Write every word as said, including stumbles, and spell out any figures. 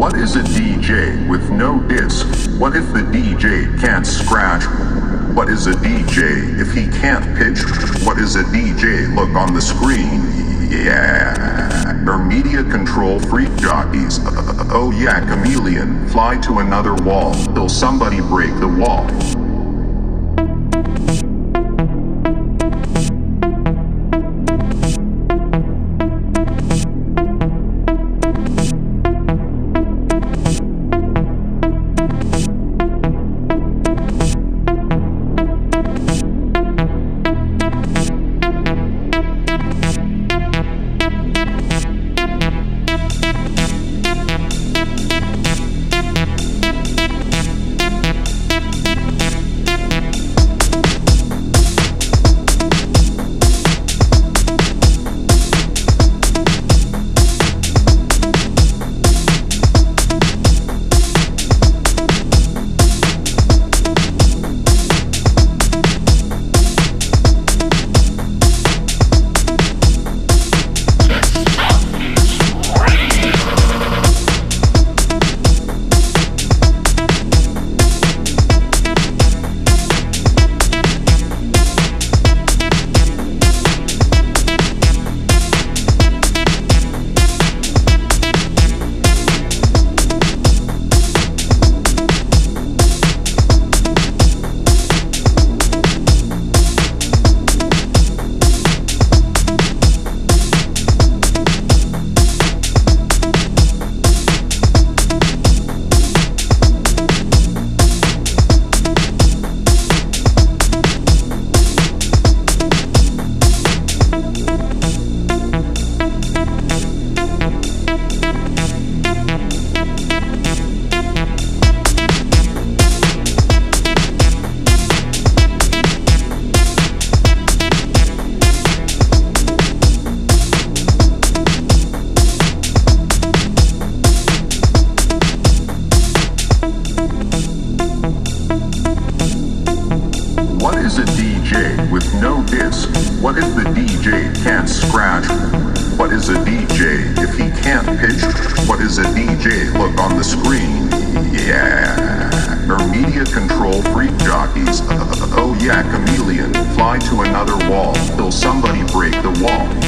What is a D J with no disc? What if the D J can't scratch? What is a D J if he can't pitch? What is a D J look on the screen? Yeah, they're media control freak jockeys. Oh yeah, chameleon, fly to another wall till somebody break the wall. What if the D J can't scratch? What is a D J if he can't pitch? What is a D J look on the screen? Yeah, they're media control freak jockeys. Oh yeah, chameleon, fly to another wall till somebody break the wall.